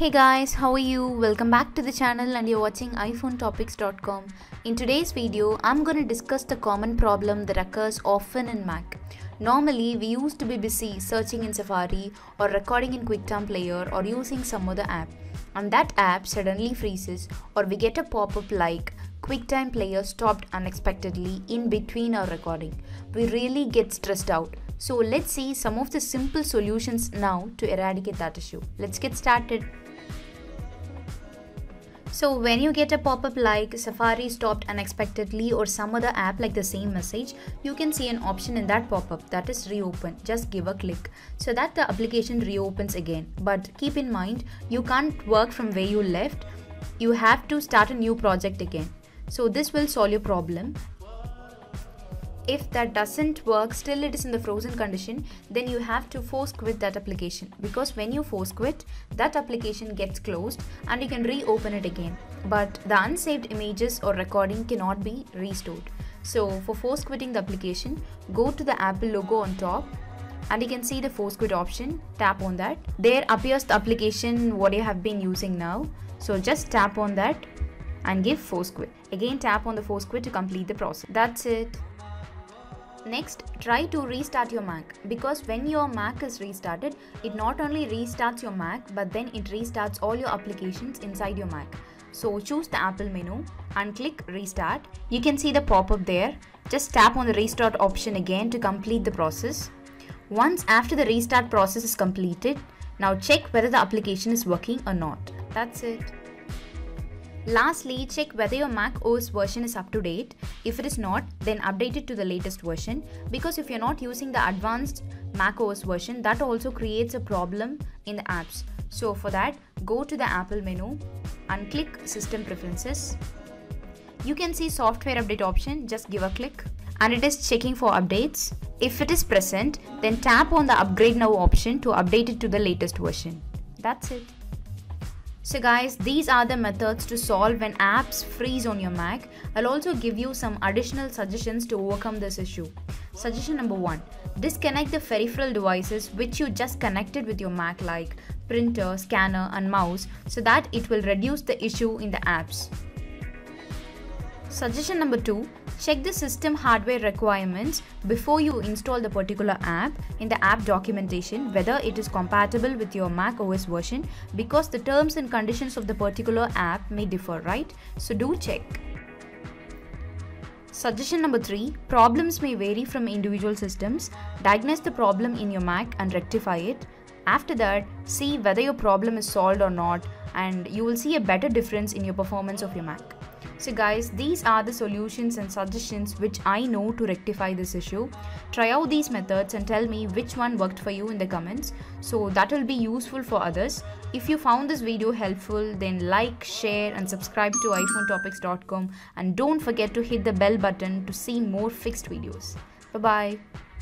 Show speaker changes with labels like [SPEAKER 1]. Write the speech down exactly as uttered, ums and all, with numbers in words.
[SPEAKER 1] Hey guys, how are you? Welcome back to the channel and you're watching iphone topics dot com. In today's video, I'm going to discuss the common problem that occurs often in Mac. Normally, we used to be busy searching in Safari or recording in QuickTime Player or using some other app. And that app suddenly freezes or we get a pop-up like QuickTime Player stopped unexpectedly in between our recording. We really get stressed out. So let's see some of the simple solutions now to eradicate that issue. Let's get started. So when you get a pop-up like Safari stopped unexpectedly or some other app like the same message, you can see an option in that pop-up that is reopen. Just give a click so that the application reopens again. But keep in mind, you can't work from where you left. You have to start a new project again. So this will solve your problem. If that doesn't work, still it is in the frozen condition, then you have to force quit that application, because when you force quit, that application gets closed and you can reopen it again. But the unsaved images or recording cannot be restored. So for force quitting the application, go to the Apple logo on top and you can see the force quit option. Tap on that. There appears the application what you have been using now. So just tap on that and give force quit. Again tap on the force quit to complete the process. That's it. Next, try to restart your Mac, because when your Mac is restarted, it not only restarts your Mac but then it restarts all your applications inside your Mac. So choose the Apple menu and click restart. You can see the pop-up there. Just tap on the restart option again to complete the process. Once after the restart process is completed, now check whether the application is working or not. That's it. Lastly, check whether your Mac O S version is up to date. If it is not, then update it to the latest version, because if you're not using the advanced Mac O S version, that also creates a problem in the apps. So for that, go to the Apple menu and click System Preferences. You can see Software Update option, just give a click and it is checking for updates. If it is present, then tap on the Upgrade Now option to update it to the latest version. That's it. So guys, these are the methods to solve when apps freeze on your Mac. I'll also give you some additional suggestions to overcome this issue. Suggestion number one, disconnect the peripheral devices which you just connected with your Mac like printer, scanner and mouse, so that it will reduce the issue in the apps. Suggestion number two, check the system hardware requirements before you install the particular app in the app documentation, whether it is compatible with your Mac O S version, because the terms and conditions of the particular app may differ, right? So do check. Suggestion number three, problems may vary from individual systems. Diagnose the problem in your Mac and rectify it. After that, see whether your problem is solved or not, and you will see a better difference in your performance of your Mac. So guys, these are the solutions and suggestions which I know to rectify this issue. Try out these methods and tell me which one worked for you in the comments. So that will be useful for others. If you found this video helpful, then like, share and subscribe to iphone topics dot com, and don't forget to hit the bell button to see more fixed videos. Bye bye.